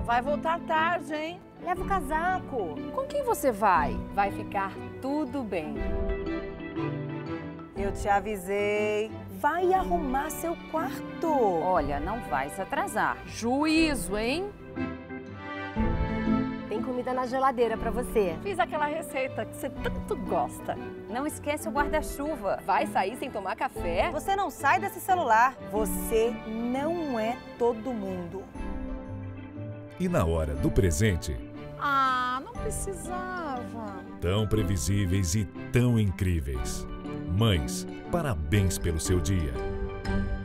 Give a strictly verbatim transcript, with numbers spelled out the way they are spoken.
vai voltar tarde, hein? Leva o casaco. Com quem você vai? Vai ficar tudo bem. Eu te avisei. Vai arrumar seu quarto. Olha, não vai se atrasar. Juízo, hein? Tem comida na geladeira pra você. Fiz aquela receita que você tanto gosta. Não esquece o guarda-chuva. Vai sair sem tomar café? Você não sai desse celular. Você não é todo mundo. E na hora do presente, Ah, não precisava. tão previsíveis e tão incríveis. Mães, parabéns pelo seu dia.